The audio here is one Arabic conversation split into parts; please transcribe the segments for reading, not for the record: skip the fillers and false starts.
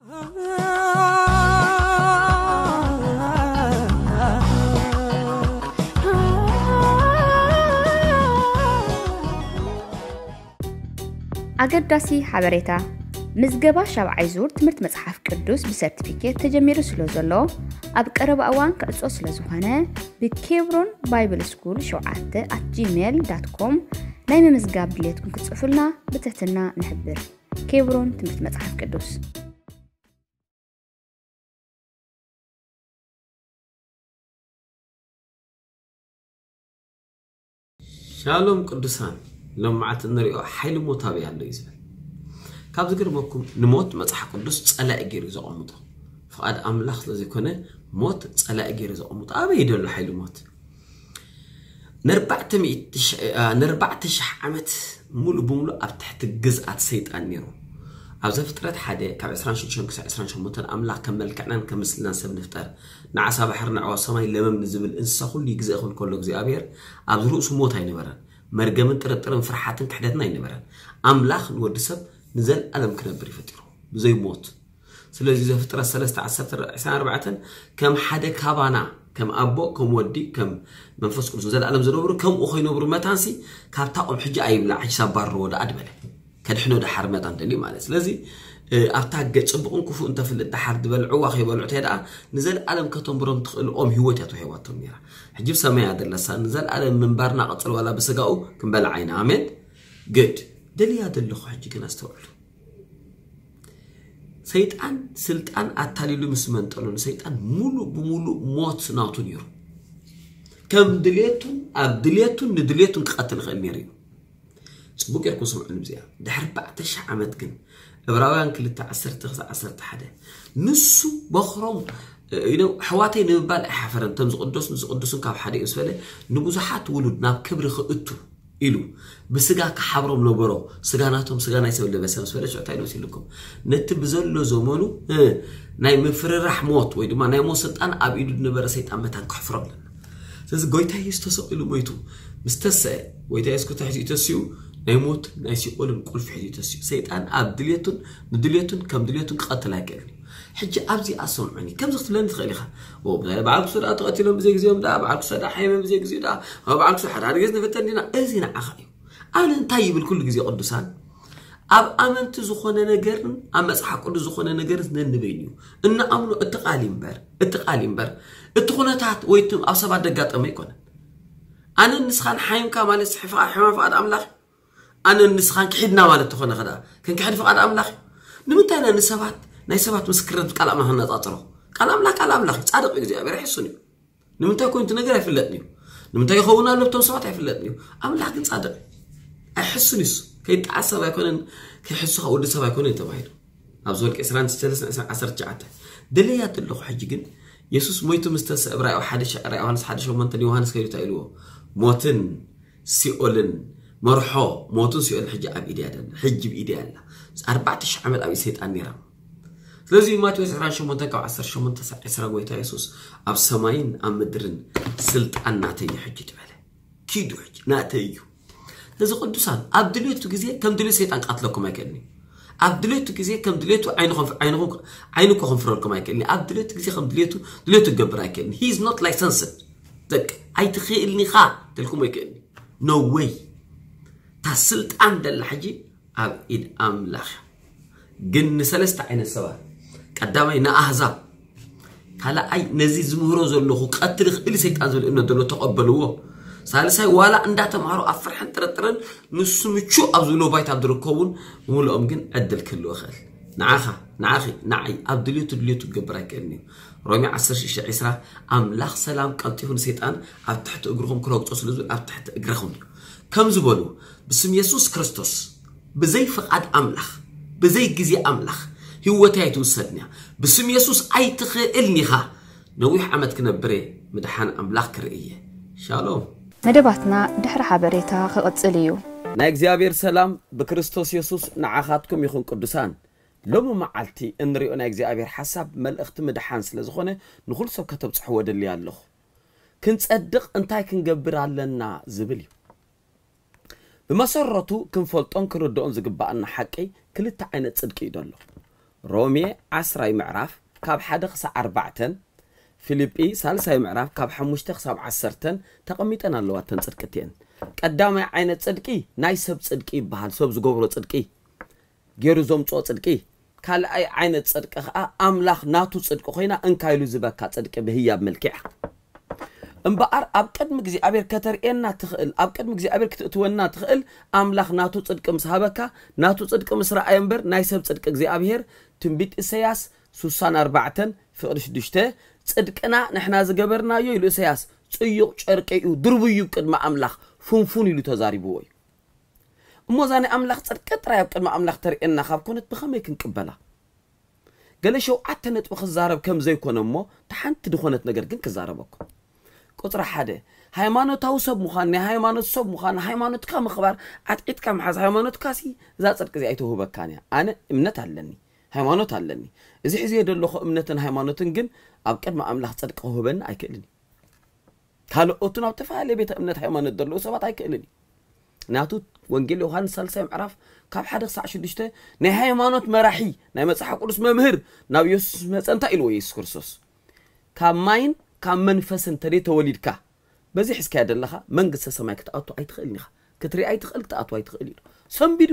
أقداسي حبريتا مزجبا شابعي زور تمرت مصحف قدوس بسيرتيفيكيت تجميرو سلوزلو أب قرب أوان كأسو سلوزوهانه بكيبرون بايبل سكول @gmail.com نايم مزجاب دليتكم كتصفلنا بتحتنا نحبر كيبرون تمرت مصحف قدوس شالوم قدوسان لما عت نريو حيل موتابي عنده يزبل كاب ذكرمكم نموت مصحف قدوس صلاة غير زقمطه فقد املاح لذي كونه موت صلاة غير زقمطه ابي يدل حيل موت نربعت عمت مولو بمولو اب تحت الجزءات سيطان نيرو ابز فترات حدا كاب 20 املاح كملكعنا كمسلنا سب نفطر نعسا بحر نعوا سماي لمم نزبل انسا كل يجزاخن كله اغزابير ابز رؤس موت اينبرن مرجمن طرطرن فرحاتن كحدتنا ينبرن املاح نودسب نزل ألم كنبر يفترو زي موت سلازي إذا فترة 13 كم حدا كابانا كم أبو كم ودي كم منفس كل نزل ألم زنبرو كم أخي نبرو ما تنسي كابتاقم حجة أيبلا حساب بارو دا أدبله كدحنو دا حرمات عندني مالي سلازي أفتاق صبقون كفو أنت في الدحر دبلعو أخي بلعو تيدا نزل ألم كتنبرم تخيل هوتياتو هيواتو ميرا حجيب سمايا دلسا نزل ألم من بارنا قطر ولا بسقاو كم بلعين آمين good دليا دلخو حجي كنا استوعلو سيطان سلطان أتاليلو مسمن طلون سيطان مولو بمولو موت ناتو نيرو كم دليتون ندليتون قتل خيل نيريو سبوك يركو سمعون بزيها دحر بعتش عمد كن إبراوان كلتا عسرت حدا نسو بخرم حواتي نبال حفرن تمز قدوسن كاب حدا يسفله نبوزحات ولود ناب كبر خئتو إلو بسجا كحبرم نبرو سجاناتهم سجانا يسوي اللي بس ولا شو تعالوا سيلكم نتبزل زمانو ناي مفر رحمات ويدما ناي موسط أنا أبيد نبرة سيد أمتان كحفرم لنا ساز قويتها يستسقلوا ميتو مستسق قويتها يسكت حدي تسيو نايموت نايسي قول نقول في حدي تسيو سيد أنا أبدليتون ندليتون كم دليتون قتلها كلني حجة أبزي أصلا يعني كم زخت لين تخيلها وبدأ بعرف صدق تقتلهم بزيك زيهم ده بعرف صدق حيم بزيك زي ده هو بعرف صدق حد جزنا في التنين إزينا أخايو أنا نتايب الكل جزي قدسان أب أمنت زخونة نجرن أما صح كل زخونة نجرن ننبينيو إن أمنو التقاليم بر التخونات ويتم أصابع دقات أما يكون أنا النسخان حيم كمان الصحفة حيم فقد أملاخ أنا النسخان كحدنا ولا التخونة خدا كان كحد فقد أملاخ نمتى نسبات نايسبات مسكرت كلام هنا تاطرو كلام لا صادق اغزابير يحسني نمتى كنت نغير يفلطني نمتى يخونا لبتم سبات يفلطني املاك كن صادق احسنيس كيتعصب يكون كيحسو ود سبا يكون تبعيد ابزول كسران 13 دليات له حجين يسوس مويتو مستس ابراهيم حدش يوحنا حدش ومنتن يوحنا كيرو تايلو موتن سيولن مرحو موتن سيول حج اب ايديادن حج بايديالا 14 عمل ابي سيطان نيرا لازم ما توسع عن شو منطقة 10 قويتا يسوس أب سماين أم مدرن سلطان ناتي حجة بله كيدو حج ناتيو لذا قدوسان أبدليتو كزي كم دليت سيطان قتلكم أكلني أبدليتو كزي كم دليتو عينكم خنفركم أكلني أبدليتو كزي كم دليتو قبر أكلني he's not licensed ذك أي تخيلني خا تلكم أكلني no way تسلطان دل حجي أب إد أملاخ جن سلست عين السبع قدامي نأحزاب هلا أي نزيز مهروز اللي قتل اللي سيتأذل إنه دلو تقبلوه سالساي ولا عندها تمارو أفرحن ترترن نسمتشو أبزلو بايت عبد الكون مولو أمجن أدل كله خال نعاخي أبدليتو جبرك إني رامي عصر شيء عسرة أملاخ سلام قلتيهون سيتان أب تحت أجرهم كلهم تصلوا أب تحت أجرهم كم زبالو بسم يسوع كريستوس بزي فقد أملاخ بزي جزي أملاخ هو تايتو سدنيا بسم يسوع أي تخيلني خا نويح عمد كنبري مدحان أملاخ كرئية شالوم مدباتنا دحر حبريتا خقصليو نا እግዚአብሔር ሰላም በክርስቶስ ኢየሱስ ንዓኻትኩም ይኹን ቅዱሳን ሎሙ መዓልቲ እንሪኦ ና እግዚአብሔር ሐሳብ መልእኽቲ መድሓን ስለዝኾነ ንኹል ሰብ ከተብጽሑ ወደል ያለኹ ክንጸድቕ እንታይ ክንገብር ኣለና ዝብል እዩ بمسرته كنفلطن كردون زغبانا حقي كلتا عينت صدق يدلو رومي 10 معراف كاب 1 خص 4 فيليبي 3 معراف كاب 5 خص 10 تقميطنا اللواتن صدقتين قدامي عينت صدقي ناي سب صدقي بحال سب زغبرو صدقي غيرو زومصو صدقي كال اي عينت صدق املاح ناتو صدق خوينا انكايلو زبكا صدق بهياب ملكع امبار اب قدم غزي ابير كترئنا تخيل اب قدم غزي ابير كتتونا تخيل املاح ناتو صدق مسحبكا ناتو صدق مسرا ايمبر ناي سب صدق غزي ابير تنبيت اسياس 64 فقر 6 صدقنا نحنا زغبرنايو يلو اسياس صيق چرقيو دربيو قدم املاح فنفون يلو تزاريبو موزاني املاح صدق طراي قدم املاح ترئنا خاب كنت بخمي كنقبلا قال شو عتنت بخزارب كم زي كونمو تحنت دخونت نجر كن كزاربكم قطر حدا هايمانوت توسب مخان هايمانوت صب مخان هايمانوت كم خبر عتقيت كم حز هايمانوت كاسي ذا صدق زي ايته بكانيا انا امنت علني هايمانوت علني اذا حزي يدلو امنتن هايمانوتن جن اب قدم املاح صدق هوبن ايكلني ካልኦቱን አብተፋለ ቤተ እምነት ሃይማኖት ደሎ ሰባት አይከለኒ ናቱ ወንጌል ዮሐንስ 3 ምዕራፍ ካብ 1 ሳዕ 6 ናይ ሃይማኖት መራሒ ናይ መጽሐፍ ቅዱስ መምህር ናብ ኢየሱስ መጸንታ ኢልዎ ኢየሱስ ክርስቶስ ካብ ማይን ካብ መንፈስን ተደ ተወሊድካ በዚ ሕስካ ያደለኻ መንግስተ ሰማይ ክትኣቱ ኣይትኽእልኒኻ ክትሪ ኣይትኽእል ክትኣቱ ኣይትኽእል ኢሉ ሰንቢዱ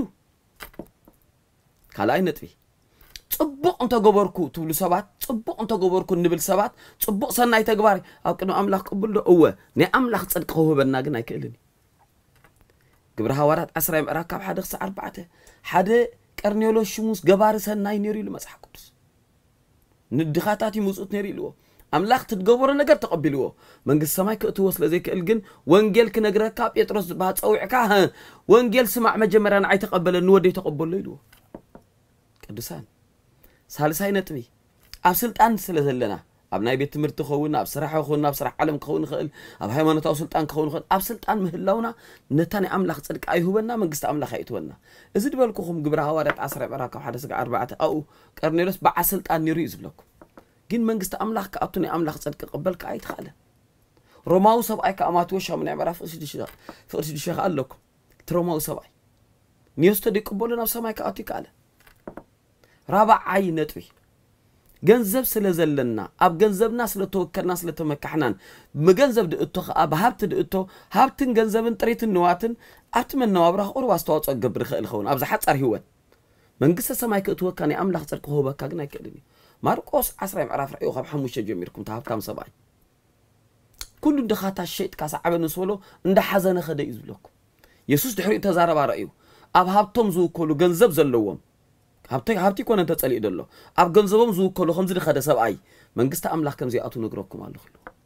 ካልኣይ ነጥቢ ጽቡቕ እንተ ገበርኩ ትብሉ ሰባት ጽቡቕ እንተ ገበርኩ ንብል ሰባት ጽቡቕ ሰናይ ተግባር ኣብ ቅድሚ ኣምላኽ ቅቡል እወ ናይ ኣምላኽ ጽድቅ ክህበና ግን ኣይክእልኒ ግብረ ሐዋርያት 10 ምዕራፍ ካብ 1 እስከ 4 ሓደ ቀርኔሎስ ሽሙስ ገባር ሰናይ ነይሩ ኢሉ መጽሐፍ ቅዱስ ንድኻታት ይሙጹት ነይሩ ኢልዎ ኣምላኽ ትገበሮ ነገር ተቀቢልዎ መንግስት ሰማይ ክእትዎ ስለዘይክእል ግን ወንጌል ክነግረካ ጴጥሮስ ዝባህ ጸውዕካ ወንጌል ስማዕ መጀመሪያ ኣይተቀበለን ወደ ተቀበሎ ኢልዎ ቅዱሳን ሳልሳይ ነጥቢ ኣብ ስልጣን ስለዘለና ኣብ ናይ ቤት ትምህርቲ ኸውና ኣብ ስራሕ ኸውና ኣብ ስራሕ ዓለም ክኸውን ይኽእል ኣብ ሃይማኖታዊ ስልጣን ክኸውን ይኽእል ኣብ ስልጣን ምህላውና ነታኒ ኣምላኽ ጽድቅ ኣይሁበና መንግስቲ ኣምላኽ ኣይትወና እዚ ድበልኩኹም ግብረ ሐዋርያት 10 ምዕራፍ ካብ 1 እስከ 4 ኣኡ ቀርኔሎስ በዓል ስልጣን ነይሩ ይዝብለኩም ግን መንግስቲ ኣምላኽ ከኣቱ ናይ ኣምላኽ ጽድቅ ቅበልካ ኣይትኻለ ሮማዊ ሰብኣይ ከኣማቴዎስ 8 ምዕራፍ 6 ኣለኩም ትሮማዊ ሰብኣይ ኒዮስተ ይቅበሉ ናብ ሰማይ ከኣቱ ይካለ رابعاي نتوي ገንዘብ ስለዘለና ኣብ ገንዘብና ስለተወከልና ስለተመካሕናን መገንዘብ ድእቶ ኣብ ሀብት ድእቶ ሀብትን ገንዘብን ጥሪትን ንዋትን አትመናው አብራህ ኦር ዋስተዋጽኦ ገብር ኸእል ኸውን ኣብ ዝሓጻር ህይወት መንግስተ ሰማይ ክትወካ ናይ ኣምላኽ ጽድቅ ሆበካ ግን ኣይከድኒ ማርቆስ 10 ምዕራፍ ራእዩ ካብ 5 ጀሚርኩም ተሃብታም ሰብኣይ ኩሉ ድኻታ ሸይጥ ካሳዓበን ስበሎ እንደ ሓዘነ ኸደ ይዝብለኩም ኢየሱስ ድሕሪኡ ተዛረባ ራእዩ ኣብ ሀብቶም ዝውከሉ ገንዘብ ዘለዎም ሀብቲ ኮነ ተጸሊእ ደሎ ኣብ ገንዘቦም ዝውከሉ ከምዚ ድኸደ ሰብኣይ መንግስተ ኣምላኽ ከምዚ ኣቱ ነግረኩም ኣለኹ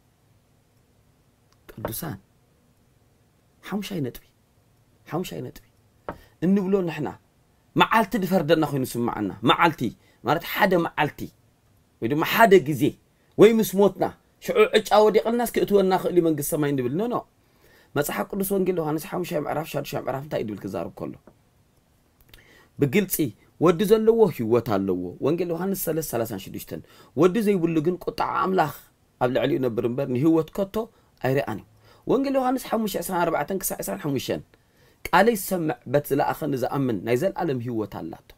ቅዱሳን ሓሙሻይ ነጥቢ እንብሎ ንሕና መዓልቲ ድፈርደና ኮይኑ ስማዓና መዓልቲ ማለት ሓደ መዓልቲ ወይ ድማ ሓደ ግዜ ወይ ምስ ሞትና ሽዑ ዕጫ ወዲቕልናስ ክእትወና ክእሊ መንግስተ ሰማይ እንብል ኖ መጽሐፍ ቅዱስ ወንጌል ዮሐንስ 5 ምዕራፍ 6 ምዕራፍ እንታይ ይብል ክዛረብ ከሎ بقلتي ودي زلوه هيوت علوه وانجيل يوحنس 3:36 ودي زي يقول لجن قطع أملاخ قبل علي نبرنبر هيوت كتو أيراني وانجيل يوحنس 5:14-15 قال يسمع بتلا أخن إذا أمن نزل علم هيوت عللاته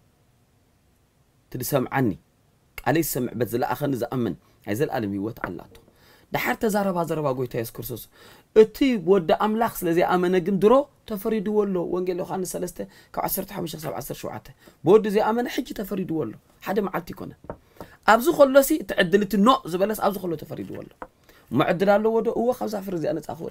تسمع عني قال يسمع بتلا أخن إذا أمن نزل علم هيوت عللاته ده حتى زربا قويته يسوع كرسوس اتي ود أملاخ لذي أمنة جندرو تفريد ولو وانجيل يوحنس 3:15-17 بود زي أمنة حجي تفريد ولو حدا معلتي كنا أبزو خلصي تعدلت النوع زبالس أبزو خلو تفريد ولو معدل له وده هو 5 فرز أنا تأخذ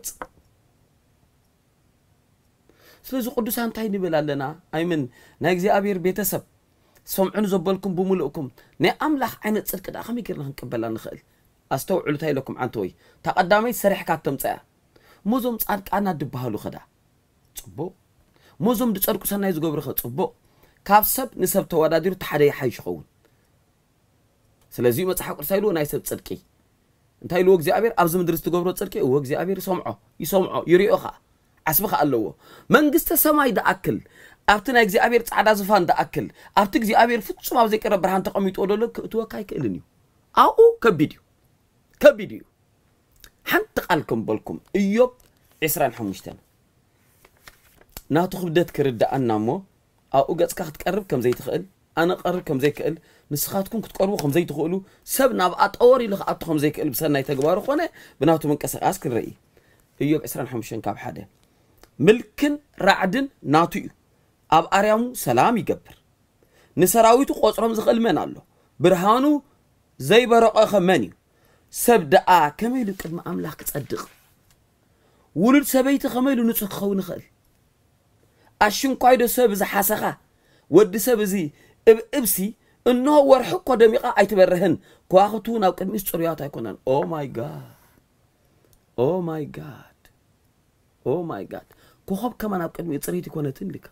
سلزو قدوس هانتاي نبلا لنا أيمن نايجزي أبير بيتسب سمعون زبالكم بملؤكم نا أملاخ عين تصدق ده خمي كرنا نقبلنا نخل أستوعلو تاي لكم عنتوي تقدمي سريح كاتم تاع موزم صادق أنا دبهالو خدا صبو موزم دصركو سناي زغبر خ صبو كابسب نسب توادادير تحدي حيش خون سلازي مصحف قرسايلو ناي سب صدقي انتاي لو እግዚአብሔር አብዝ ምድርስ ተገብሮ ጽድቄ ወ እግዚአብሔር ይሰምዖ ይሪኦኻ አስበኻ ኣለዎ መንግስተ ሰማይ ደአክል ኣብቲ ናይ እግዚአብሔር ጻዕዳ ዝፋን ደአክል ኣብቲ እግዚአብሔር ፍጹም ኣብ ዘይቀረ ብርሃን ተቀሚጦ ደሎ ክትወካይ ክእልን እዩ ኣኡ ከቢድዩ ሓንቲ ቃልኩም በልኩም ኢዮብ 25 ናቱ ክብደት ክርዳእና ሞ ኣኡ ገጽካ ክትቀርብ ከም ዘይትኽእል أنا قرب كم زي كقل نسخاتكم كتقربوا خم زي تقولوا سبنا بقى طوري لخ خم زي كقل بسنا يتجباروا خونه بناتو من كسر أسكر رأي إيوب إسران حمشان كاب حدا ملكن رعدن ناتيو أب أريامو سلام يجبر نسراويتو قصرهم زغل من الله برهانو زي برقة خمانيو سبدأ كميلو كدما أملاك تصدق ولد سبيت خميلو نتسخ خون خل أشون قايدو سب زي حسخة ود سب زي إبسي إنه ورحق دميقة أيتبرهن كواختون أو كدمي سوريات يكونن أو ماي جاد أو ماي جاد أو ماي جاد كوخب كمان أو كدمي سوريات يكونن تنلك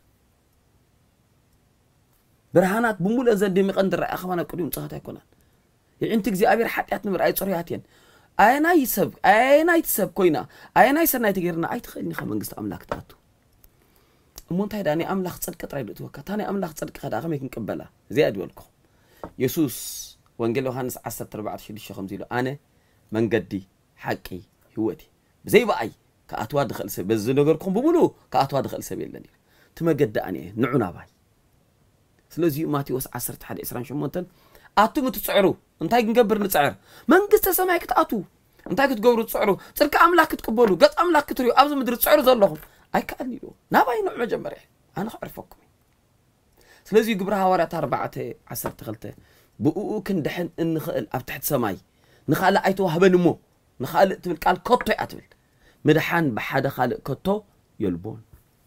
برهانات بمول أزل دميقة ندر أخوانا كدوم صحات يكونن يعني أنت زي أبير حتى نمر أي سورياتين أنا يسب كوينا أنا يسرنا يتغيرنا أي تخليني خمنجست أملاك تاتو مونتاي داني أملاك صدق ترايد توكا تاني أملاك صدق خد أخمي كنقبلها زي أدولكم يسوس وانجيل يوحنس 10:14 أنا من قدي حقي هوتي زي بأي كأتوا دخل سب بس نقولكم بقولوا كأتوا دخل سبيل لني تما قد أنا نعنا باي سلوزي ماتيوس 10:21 أتو متسعروا انتاي نقبر نسعر من قست سماك تأتو انتاي كتقبروا تسعروا ترك أملاك تقبلوا قط أملاك تريو أبز مدري تسعروا زلهم أي كأني له نباي نوع مجمري أنا أعرفكم سلازي قبرها ورا 14 بقو كندحن إن خال أفتحت سماي نخال أيتو هبنمو نخال تبل قال كوتو أتبل مدحان بحدا خالق كوتو يلبون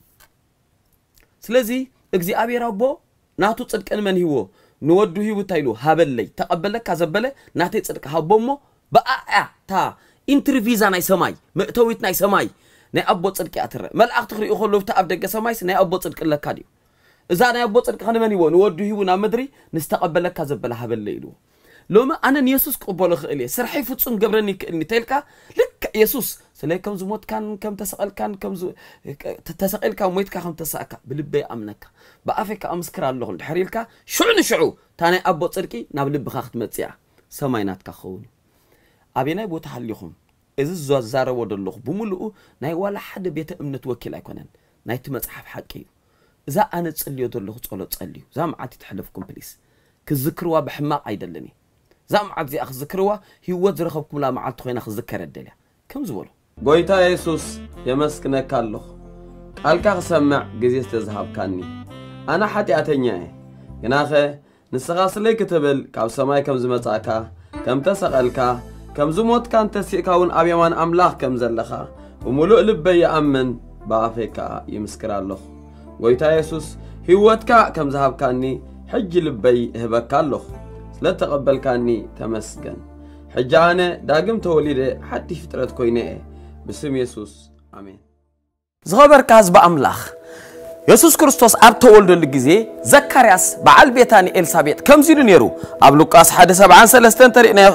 سلازي اجزي أبي ربو ناتو تصدق من هو نودو هي وتايلو هابلي تقبلك كذبله ناتي تصدق هابومو بقى تا انترفيزا ناي سماي مأتويت ناي سماي ناي أبو تصدق أتر ملأ تخري أخلو تأب دق سماي ناي أبو تصدق لك كاديو إذا ناي أبو تصدق خلنا مني نودو هي ونامدري نستقبلك كذبله هابلي له لما أنا يسوس قبله خليه سرحي فتسون قبرني كأني تلك لك يسوس سلي كم زموت كان كم تسأل كان كم تسأل كم ميت كم تسأك بلبي أمنك بأفك أمسكر الله الحريلك شعو تاني أبو تصدقي نابلب خاخت متسيع سماينات كخون أبينا يبو تحليهم إذا الزوار ودلوخ بملؤ ناي ولا حد بيت أمنة وكيل أكونن ناي تمسحف حكي إذا أنا تصلي ودلوخ تصلي زام عادي تحلفكم بليس كذكروا بحماق عيدلني زام عاد زي أخذ ذكروا هو ذرخبكم لا معاد تخين أخذ ذكر الدليل كم زولو قويتا يسوس يمسكنا كالله قالك سمع جزيز تذهب كاني أنا حتى أتنياه يناخه نسخاص لي كتبل كاب سماي كم زمتاكا كم تسألك كم زموت كان تسيكاون أبيمان أملاح كم زلخا وملؤ لبي يأمن بافيكا يمسكر الله قويتا يسوس هوتكا كم ذهب كاني حج لبي هبك الله لا تقبل كاني تمسكن حجانه داقم توليده حتى فترة كوينه باسم يسوس آمين زغبر كاز بأملاخ يسوس كريستوس أب تولد الجزء زكرياس بعل بيتاني إلسابيت كم زيرو نيرو أب لوكاس حد 7 ترينا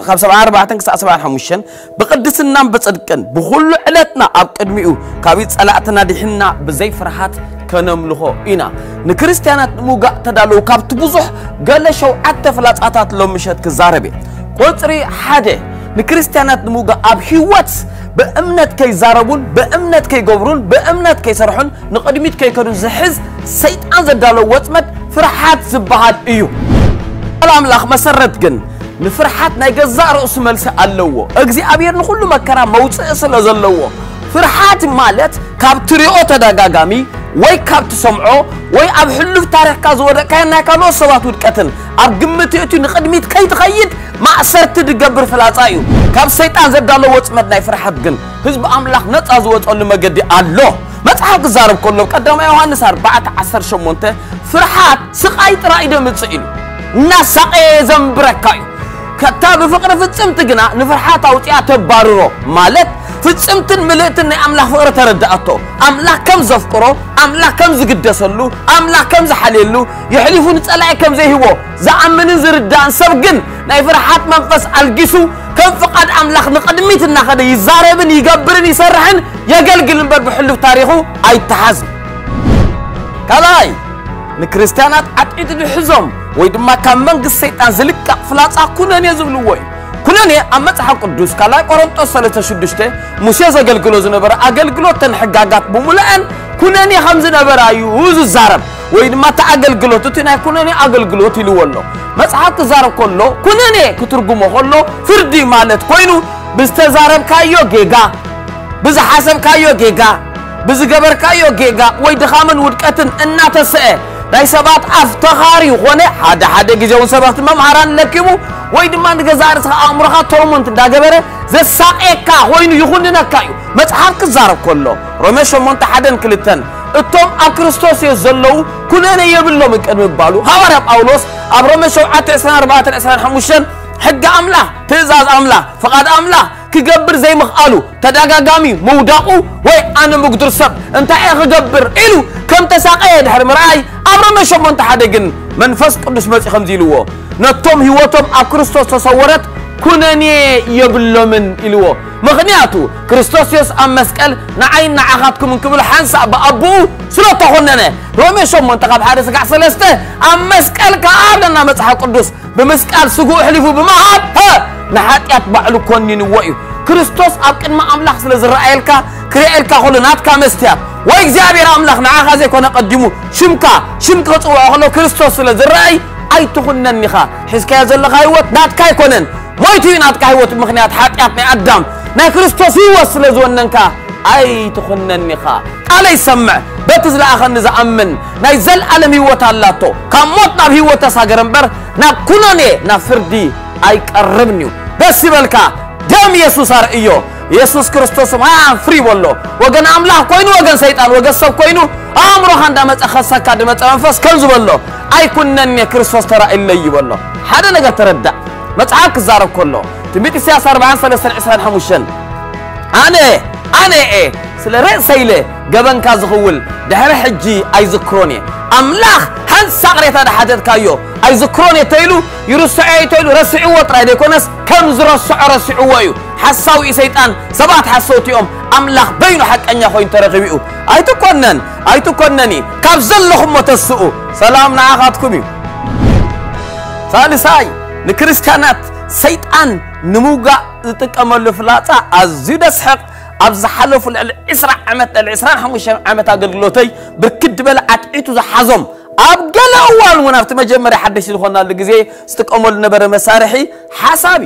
5 بقدس النام بتصدقن بخل علتنا أب قدميو كابيت صلاتنا دحنا بزي فرحات كنملخو إنا نكريستيانات موجا تدالو كاب تبوزح قال شو عتفلات عطات لو مشات كزاربي قطري حدا نكريستيانات موجا أب هيوات بأمنت كي زاربون بأمنت كي جبرون بأمنت كي سرحون نقدميت كي كانوا زحز سيد أنزل دالو واتمت فرحات زبهات إيو الأملاخ مسرت جن نفرحات نيجزع رأس ملسة اللوه أجزي أبير نقول مكرا موت أصل اللوه فرحات مالت كابتريو تداغامي وي كابت سمعو وي أب حلو تاريخ كازورة كأنها كانوا صوات ودكتن أرجمتي نقدميت كي تخيد ما أسرت تجبر في العطايو كاب سيطان زد الله واتمت ناي فرحات جن حزب أملاخ نتأزوت أقول ما قدي الله ما تحق زارب كله قدام يوحنس 14 فرحات سقايت رائدة متسئلو ناس سقي زنبركايو كتاب فقر فتصمت جنا نفرحات أوتيا تباررو مالت فتصمت ملئتن أملاخ فقر تردأتو أملاخ كم زفقرو أملاخ كم زقدسلو أملاخ كم زحليلو يحلفون تسألعي كم زي هو زعمن زردان سبقن ناي فرحات منفس الجسو كم فقد أملاخ نقدميتنا خدا يزاربن يقبرن يسرحن يقلقل نبر بحلو تاريخو أي تحزم كلاي نكريستيانات عتيد الحزم ويدما كان منقص سيطان زلك فلاصا كونن يزبلوي كونن امصح قدوس كلا قرنطوس 36 موسى زغلغلو زنبر اغلغلو تنحغاغات بمولان كونن خمس نبر ايوز زارب وين ما تعقل قلوتنا كونني عقل قلوتي لولو مصحف كزارب كله كونني كترجمه كله فردي مالت كوينو بستزارب كايو جيجا بز حسب كايو جيجا بز جبر كايو جيجا ويدخامن ودكتن الناتسئ داي سبات افتخاري هونه حدا جيزون سبات ممهران لكيمو ويد ما نجزارس امرخا تومنت داغبره زساقيكا وينو يخوننا كايو مصحف كزارب كله روميشو مونت حدن كلتن اتوم اكريستوس يزلو كلنا يبلو مقن يبالو حوار باولوس ابروميشو 14 حق املا تزاز املا فقاد املا كجبر زي مخالو تداغاغامي موداقو وي انا مقدر سب انت اي خجبر الو كم تساقي دحر مراي ابروميشو مونت حدغن منفس قدس مصي خمزيلو نتوم هيوتوم اكريستوس تصورت كونني يبلو من الو مغنياتو كريستوس يس ام مسقل نعين نعخاتكم من قبل حنسا بابو سلطه هوننا رومي شو منتخب حارس قع سلسته ام مسقل كابلنا مصحف قدوس بمسقال سغو حلفو بمهاب ها نحاتيات بعلو كونين ويو كريستوس ابقن ما املاح سلازرايلكا كريالكا خلناتكا مستياب واي اغزابير املاح نعاخا زي كون قدمو شمكا صوا خلو كريستوس سلازراي اي تخننيخا حسكا زلخا هيوت ناتكا يكونن مويتي ناتكا هيوت مخنيات حاتياتني ادم نا كريستوس يوصل زوننكا اي تخننيخا قال يسمع بتزلا اخن زامن ناي زل عالم هيوت اللاتو كموتنا بهيوت ساغرنبر نا كونوني نا فردي اي قربنيو بس يبلكا دم يسوع ارئيو يسوع كريستوس ما فري والله وغن املاح كوينو وغن شيطان وغن سب كوينو امرو خندا مصخسكا دمص منفس كنز والله اي كنني كريستوس ترى اللي والله حدا نغا تردى مصحف زارب كله تميت سياسه 43 انا ايه سلا رأسيله جبن كازخول دحر حجي اي ذكروني املاح هن سقريت هذا حدث كايو اي ذكروني تيلو يرسعي تيلو رسعي وطرا يكونس كم زرسع رسعوا ويو حساوي شيطان سبات حسوتيهم املاح بينو حق انيا خوين ترغبيو اي تكونني كابزلهم متسؤو سلامنا اخاتكم ثالثاي لكريستيانات شيطان نموغا يتقملو فلاصا ازيد اسحق ابز حلف الاسرع عمت الاسرع 5 عمت اغلغلوتي بركد بل عطيتو زحازم ابغل اول منافت مجمر حدش يخونا لغزي استقمل نبر مسارحي حسابي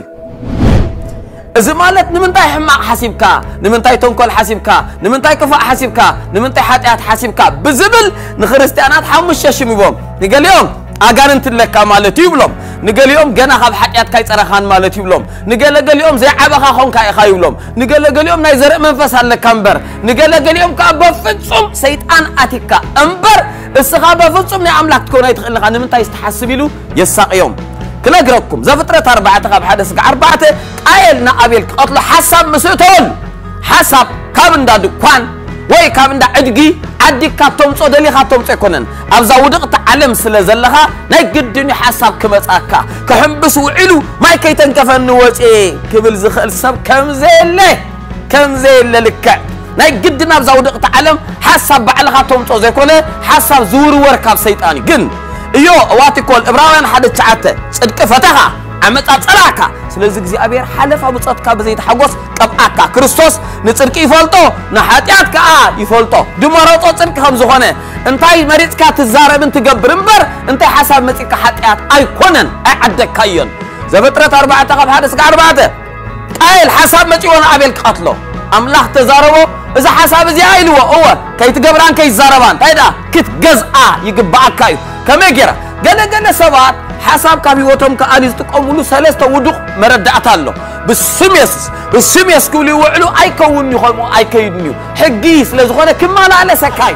اذا مالت نمنتاي حماق حسيبكا نمنتاي تنكل حسيبكا نمنتاي كفاء حسيبكا نمنتاي حاتيات حسيبكا بزبل نخريستيانات 5 شميبهم نقال يوم اغاننت لك مالتي يبلم نقال يوم جنا خاب حاتيات كاي صرخان مالتي يبلم نقال يوم زي عبخا خون كاي خاي يبلم نقال يوم ناي زرق منفس على كمبر نقال يوم كاب بفصم شيطان اتيكا انبر اسخا بفصم ني املاك تكون يتخلخ نمنتاي استحسبيلو يساق يوم كلا غركم زفتره 4 خاب حدث 4 قايلنا ابيل قتل حسب مسيتون حسب كابندا دكان وي كابندا ادغي عدي كاتومصو دلي كاتومصو يكونن ابزا ودقت علم سلازلخا ناي قدني حساب كمصاكا كحمبس وعلو ما كيتنكفن وصي كبل زخل سب كم زي لك ناي قدنا ابزا ودقت علم حساب بعل كاتومصو زيكونه حساب زور وركاب شيطاني جن ايو واتي كول ابراهيم حد تعته صدق فتها عمت صلاكا ስለዚህ እግዚአብሔር ሐለፋ ብጽትካ በዘይት ሐጎስ ቀብአካ ክርስቶስ ንጽድቅ ይፈልጦ ንኃጢአት ከአ ይፈልጦ ድመረጾ ጽድቅ ከም ዝኾነ እንታይ መሪጽካ ትዛረብን ትገብር እምበር እንታይ ሐሳብ መጽካ ኃጢአት አይኮነን አይዓደካየን ዘፍጥረት 4 ካብ 1 እስከ 4 ቃይል ሐሳብ መጽዮን አቤል ቀትሎ አምላህ ተዛረቦ እዛ ሐሳብ እዚ አይልዎ እወ ከይትገብራን ከይዛረባን ታይዳ ክትገዝአ ይግባአካዩ ከመገራ ገለገለ ሰባት حساب كابيوتهم كأنيز تقوملو سلسة ودق مردعت الله بالسميس كولي وعلو أي كوني خلمو أي كيدنيو حقيس لزغونا كمان على سكاي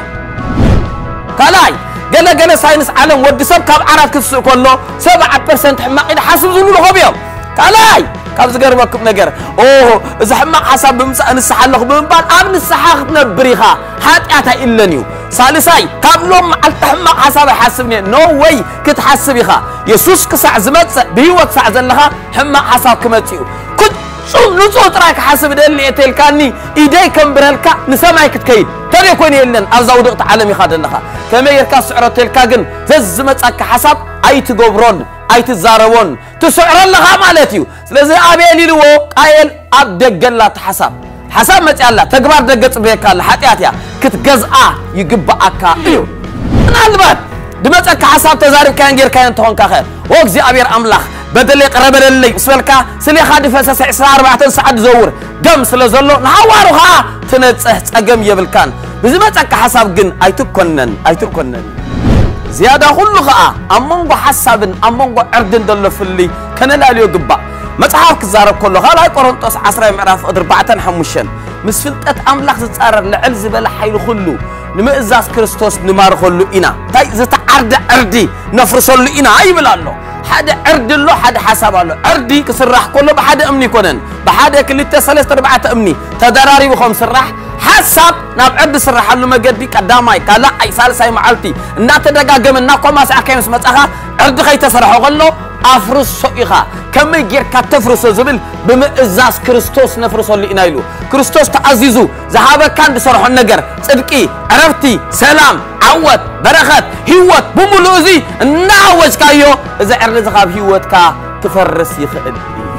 كلاي جل ساينس عالم ودي سب كاب عرات كتسو كله 7% حماق إذا حسب زنو لغو بيهم كلاي كاب زغر بكم نجر إذا حماق حساب بمسا نسحا لغو بمبان أبن السحاق نبريخا حاتياتا إلا نيو ثالثاي كابلوم على تحمق حساب حسبني نو واي كتحسبيخا يسوس كسع زمت بيوت سع زلخا حمق حساب كمتيو كنت شو نصو تراك حسب دلي اتلكاني ايدي كمبرلكا نسمعي كتكيد ترى يكون يلن ابزا ودقت عالمي خادلخا كما يركا سعر تلكا جن زمتك حساب اي تغبرون اي تزاربون تسعر لها مالتيو ስለዚህ አቤል ይልዎ ቃየል አብደገላት حساب متعلا تجبر دقت بيك الله حتياتيا كتجزأ يجبأك إيو نالبات دمتك حساب تزارب كان غير كان تهون كاخ وغزي ابير املاح بدل قرب لي سبلكا سلي خاد فسس 14 ساعه زور دم سلازلو نحوارها تنصح صقم يبلكان بزمتك حساب جن ايتكونن زياده كل خا امنغو حسابن امنغو اردن دلفلي كنلاليو غبا مصحف كزارب كله خلاي قرنطس 10 مዕራፍ 4-5 مسفلطت املاح زصارر لعل زبل حيل كله نمئزاز كريستوس نمار كله إنا تاي زتعرض عردي نفرسلو إنا ايبلالو حدا عرد له حدا حساب له عردي كسرح كله بحد امني كونن بحد كلته 3-4 امني تدراري بخم سرح حساب ناب عرد سرح له مجدي قداماي كلا اي سالساي معلتي ان تدغاغمنا كوما ساكيمس مصخا عرد خي تسرحو قلو افرس سويخا كم يجير كتفرس زبل بمئزاز كريستوس نفرسلو إنا يلو كريستوس تعزيزو ذهب كان بسرحو النجر صدقي عرفتي سلام عوت بركات هيوت بملوزي ناوج كايو اذا عرض زخاب هيوت كا تفرس يخدي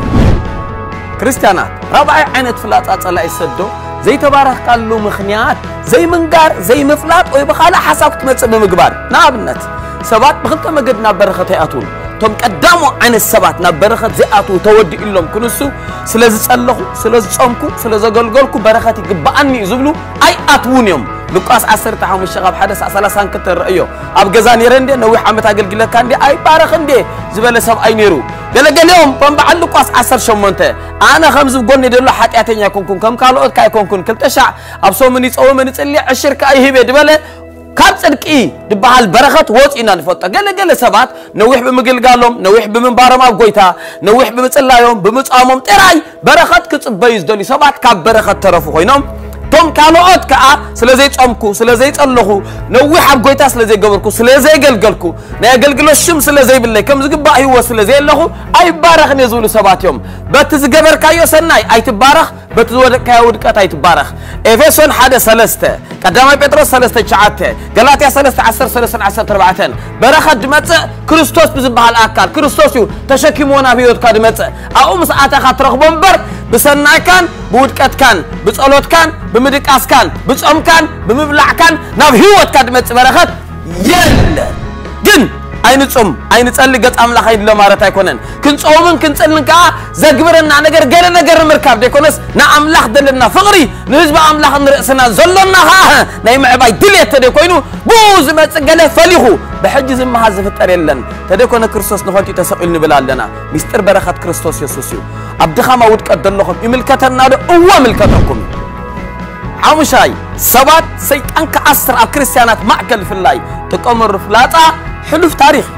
كريستيانات ربع عينت فلاطات صلا يسدو زي تبارك قالو مخنيات زي منقار زي مفلاط وي بخاله حساب تمص بمغبار نابنت سبات بخلت مجدنا بركات ياتون توم قدامو عين السبات نبرخت زياتو تودي إلهم كنسو سلازي صلخو سلازي صمكو سلازي غلغلكو بركات يغباني يزبلو اي اتون يوم لوقاس 10 حمش شغاب حدث 30 كتر رأيو اب غزاني رندي نوي حمت اغلغله كاندي اي بارخ اندي زبل سب اي نيرو دلغليوم بمبعل لوقاس 10 شمونته انا خمس غوني دلو حقياتنيا كونكون كم كالوت كاي كونكون كلتشع ابسو من يصوم من يصلي 10 كاي هبه دبله كاب صدقي دبال بركات وصينا نفطا غلغل سبات نويح بمغلغالهم نويح بمنبارم اب غويتا نويح بمصلايوم بمصامم طراي بركات كصبيز دلي سبات كاب بركات ترفو خوينم توم كالوت كا سلازي صمكو سلازي صلخو نويح اب غويتا سلازي غبركو سلازي غلغلكو نا غلغلو شم سلازي بلاي كم زغبا هيو سلازي لخو اي بارخ نزول سبات يوم بتزغبر كايو سناي اي تبارخ بتزود كايو دقات اي تبارخ افسون 1:3 قدامي بطرس 3:9 غلاطيا 3:10 بركات دمص كريستوس بزبال اكل كريستوس يو تشكيمونا بيوت كدمص او مساعته خاطرخبن بر بسناي كان بودقت كان بصلوت كان بمدقاس كان بصوم كان بمبلع كان ناب هيوت كدمص بركات يل جن اين صوم اين صلي قص املاح ايد لمارت ايكونن كنصومن كنصلن كا زغبرنا نجر غير نجر مركاب ديكونس نا املاح دلنا فقري نحزب املاح نرسنا زلنا ها ناي معباي دليت ديكوينو بوز مصغله فليخو بحجز ما حذف طريلن تديكون كريستوس نفلتي تسقل نبلالنا مستر بركات كريستوس يسوسيو ابدخما ودقت دلخم يملكتنا او ملكتكم عمشاي سبات سيطان كأسر اب كريستيانات معكل في الله تقمر فلاطا حلف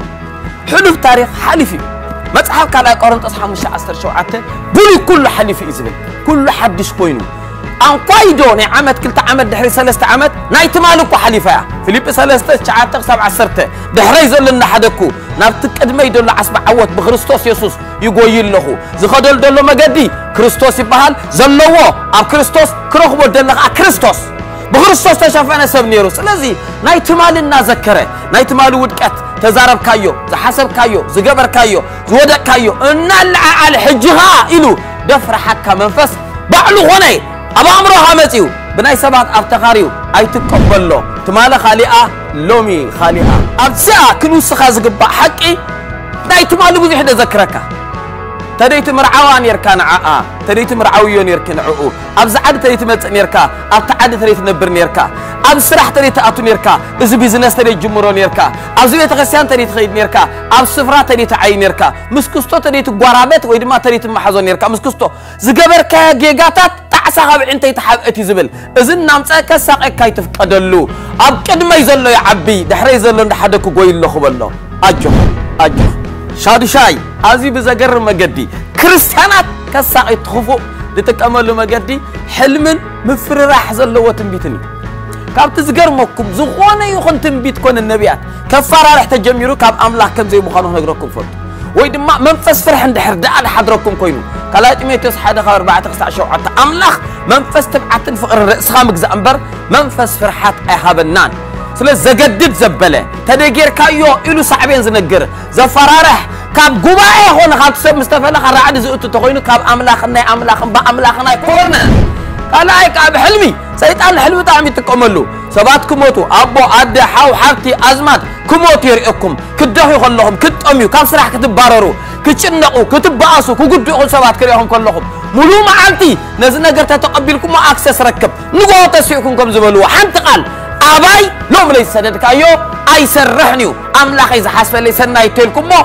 تاريخ حلفي مصحف كلا قرنطس 15 شوعته بلي كل حلفي إذن كل حدش كوينو ان قايدو ني عمد كلتا عمد دحري 3 عمد نايت مالكو حليفه فيليب 3:9-7 دحري زلنا حدكو نابت قدمه يدل عصب عوت بخريستوس يسوس يغويل لخو زخدل دلو مغدي كريستوس يبحال زلوو اب كريستوس كرخبو دلخ كريستوس بخريستوس تشافنا سب نيرو سلازي نايت مالنا ذكره نايت مال ودقت تزارب كايو زحسب كايو زغبر كايو زودق كايو ان على حجها الو دفر حكا منفس بعلو هوني ابا امرها متيو بناي سبات افتخاريو اي تقبلو تماله خالئه لومي خالئه ابسا كنوس خازغبا حقي ناي تمالو بزي حدا ذكرك تريت مرعوان يركان عاء تريت مرعويون يركن عؤو ابز عد تريت مصن يركا اب تعد تريت نبر يركا اب سرح تريت اتون يركا از بيزنس تريت جمرون يركا اب زي تخسيان تريت خيد يركا اب سفرا تريت عين يركا مسكستو تريت غوارابت وي دما تريت محزون يركا مسكستو زغبركا جيغاتات تعسا خاب انت يتحبئتي زبل اذن نامصا كساقك يتفقدلو اب قدما يزلو يعبي دحري يزلو ndحدكو غويلو خبلو اجو شادشاي ازي بزغر مغدي كريستيانات كساق يتخفو لتقملو مغدي حلمن مفرراح زلو تنبيتني كابت زغرمكم زخونه يخون تنبيت كون النبيات كفاره رح تجميرو كاب املاح كم زي مخانو نغركم فوت وي دما منفس فرح اندحر دال حضركم كوينو كلاطيميتوس 1:4-9 املاح منفس تبعتن فقر راسخا مغزا انبر منفس فرحات ايهابنان سلاز زغدد زبله تدغير كايو الو صعبين زنغر زفرارح كاب غباي هون خاطسب مستفلا خرعد زوت تخوينو كاب املاخنا با املاخنا كورنا قال أي كاب حلمي سيطان حلم تعمي تقوملو سبات كموتو أبو عد حاو حرتي أزمات كموت يرئكم كدحو خلهم كتأميو كاب سرح كتباررو كتشنقو كتباسو كقدقو سبات كريهم كلهم ملو معالتي نزلنا قرتا تقبلكم ما أكسس ركب نقو تسيئكم كم زبلوا حمت قال أباي لوم ليس سددك أيو أي سرحنيو أملاخ إذا حسب ليس نايتلكم مو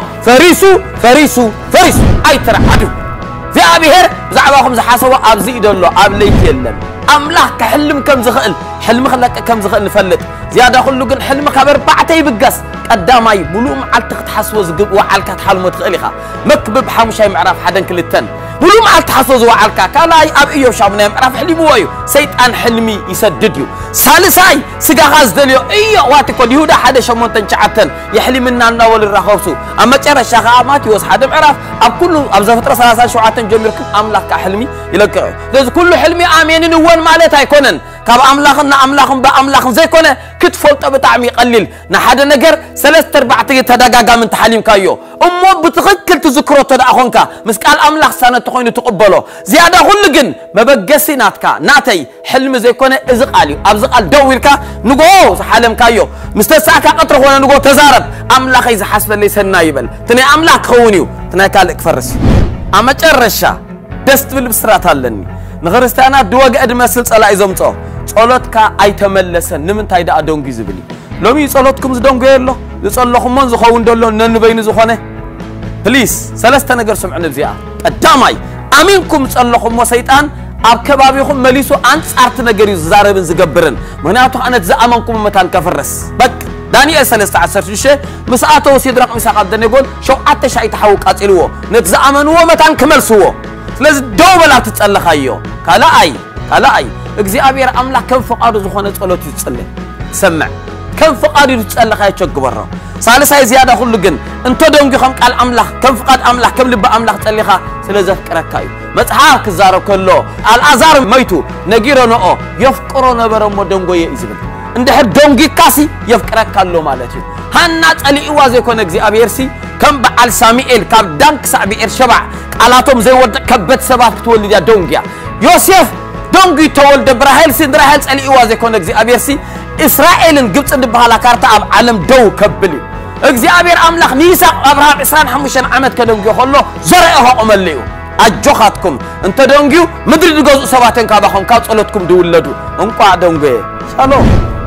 فريسو أي ترحدو زي أبيهر زعباكم زحاسوا أبزي دولو أبليك يلن أملاخ كحلم كم زخل حلم خلك كم زخل نفلت زيادة خلو قن حلم خبر بعتي بقص قدامي بلوم على تحسوز وعلك تحلم تخليها مكبب حمشاي معرف حدا كل التن بلوم على تحسوز وعلك كلاي أب إيو شابنا معرف حلمي بوايو سيطان حلمي يسدديو سالساي سجا غاز دليو إيو واتكو يهودا حدا شمون تنشعتن يحلم منا ناول الرخوسو أما ترى شغامات يوز حدا معرف أب كله أب زفترة سلاسل شعاتن جميركم أملاك كحلمي يلقعو لذ كل حلمي آمين نوان مالت هيكونن كاب أملاخن بأملاخن زي كونه كتفولت بتعمي قليل نحدا نجر سلست أربعة تداجا من تحليم كايو أمو بتغكل تذكره تدأخونك مسكال أملاخ سنة تخوين تقبله زيادة غلقن ما بقسي ناتكا ناتي حلم زي كونه إزقالي أبزقال دويلكا نقوه حلم كايو مستساكا قطره وانا نقوه تزارب أملاخ إذا حسب اللي سنايبل تني أملاخ خونيو تني كالك فرس أما ترشا دست بالبسرات هالني نغرستانا دواج أدمسل صلاة إزمتو صلاتك أي تملسن نمن تايدا أدونجي زبلي لومي صلاتكم زدونجي الله يصلحكم من زخون دولو ننبين زخونه بليس سلسة نجر سمعنا بزياء الدامي أمينكم صلحكم وسيطان أبكبابيكم مليسو أنت أرت نجري زاربن زجبرن مناتو أنا تزامنكم متان كفرس بك دانيال سلسة عشر شيء مسأته وسيدرق مساق عبدنا يقول شو أتشاي تحوك أتلوه نتزامنوه متان كمل سوه لازم دوبلا تتصلخ أيوه كلا أي እግዚአብሔር አምላክ ከፍ ፈቃዱ ዝኾነ ጸሎት ይጸልይ ሰምዕ كم فقاد يتصلى خايف شق برا سالساي زيادة كل جن أنت دوم جخم قال أملاخ كم فقاد أملاخ كم لب أملاخ تسليخا سلزف كركاي متحاك زارو كله الأزار ميتو نجيرنا يفكرون برا مدوم جوي إزبل عند حد دوم جي كاسي يفكرك كله مالتي هنات علي إوازي كونك زي أبيرسي كم بعل ساميل كم دانك سابير شبع علاتهم زي ود كبت سباك تولد يا دونجيا يوسف دونجي تولد براهيل سندراهيل علي إوازي كونك زي أبيرسي إسرائيل جبت عند بحالا كارتا أب عالم دو كبلي እግዚአብሔር አምላክ ሚሳቅ አብርሃም 25 ዓመት ከደንጊው ሆሎ ዘረአሁ አመልዩ አጆኻትኩም እንተ ደንጊው ምድር ድገዙ ሰባተን ካባኹም ካብ ጸሎትኩም ድውለዱ እንቋ ደንገ ሰላም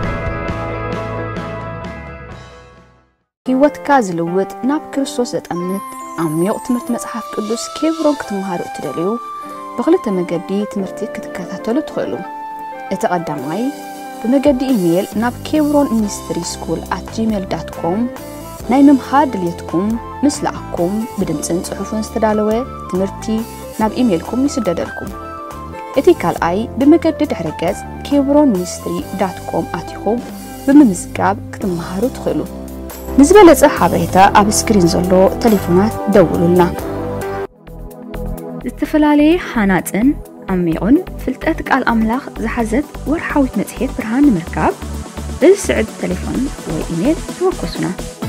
ህይወትካ ዝልውጥ ናብ ክርስቶስ ዘጠምት ዓሚቕ ትምህርት መጽሐፍ ቅዱስ ኬብሮን ክትመሃሩ ትደልዩ በኽልተ መገዲ ትምህርቲ ክትከታተሉ ትኽእሉ እቲ ቀዳማይ በመገዲ ኢሜል ናብ kebronministryschool@gmail.com ናይ መምሃር ድልየትኩም ምስላዕኩም ብድምጽን ጽሑፍን ዝተዳለወ ትምህርቲ ናብ ኢሜልኩም ይስደደልኩም እቲ ካልኣይ በመገዲ ድሕረ ገጽ kebronministry.com ኣቲኹም ብምምዝጋብ ክትመሃሩ ትኽእሉ ንዝበለጸ ሓበሬታ ኣብ ስክሪን ዘሎ ቴሌፎናት ደውሉልና ዝተፈላለዩ ሓናጽን عميقون فلتأت قال أملاخ زحزت ورحاوت متحيط برهان مركاب بالسعد تليفون وإيميل توقسنا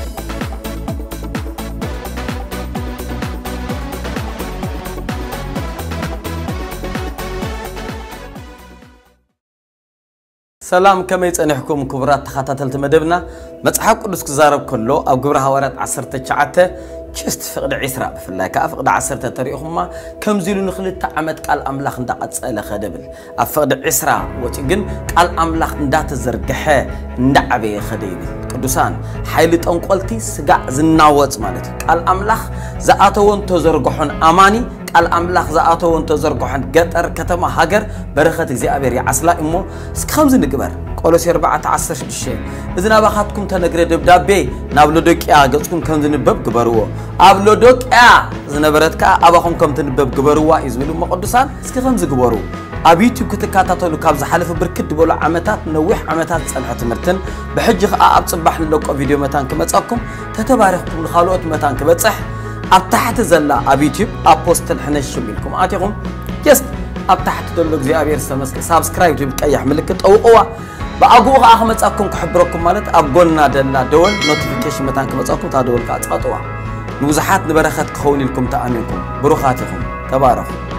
سلام كما يتنحكم كبرات تخاتل تمدبنا مصحف قدس كزارب كله او غبر حوارات 19 كست فقد عسرا بفلاي كافقد 10 تاريخهما كم زيلو نخلت عمد قال املاخ اندقصله خدبل افقد عسرا وتي جن قال املاخ اندات زرغخه اندعبي خديبل قدوسان حيل طنقلتي سغا زناوص مالت قال املاخ زاتون تزرغحون اماني قال املاخ زاتون تزرغحون غطر كتما هاجر برخت እግዚአብሔር ያስላ እሞ እስከምዝ ንግበር ቆሎስ 4:16 እዝና ባኻትኩም ተነግረ ደብዳቤ ናብ ሎዶቅያ ገጽኩም ከም ዝንበብ ግበርዎ ኣብ ሎዶቅያ ዝነበረትካ አባኹም ከም ትንበብ ግበርዋ ይዝብሉ መቅዱሳን እስኪ ከም ዝግበሩ ኣብ ዩቲዩብ ክትከታተሉ ካብ ዝሓለፈ ብርክት በሉ ዓመታት ነዊሕ ዓመታት ጸንሐ ትምህርትን ብሕጂ ኣብ ጽባሕ ንለቆ ቪድዮ መታን ክመጻኩም ተተባረኽኩም ንኻልኦት መታን ክበጽሕ ኣብ ታሕቲ ዘላ ኣብ ዩቲዩብ ኣፖስተል ሕነሽ ሚልኩም ኣቲኹም ጀስት ኣብ ታሕቲ ዘሎ እግዚአብሔር ሰመስክ ሳብስክራይብ ብቀይሕ ምልክት ጠውቁዋ በአጉ አህመጻኩም ከሕብረኩም ማለት አብጎና ደላ ደወል ኖቲፊኬሽን መታን ከመጻኩም ታደወል ካጻጥዋ ንውዛሓት ንበረኸት ክኸውን ኢልኩም ተኣሚንኩም ብሩኻትኩም ተባረኹ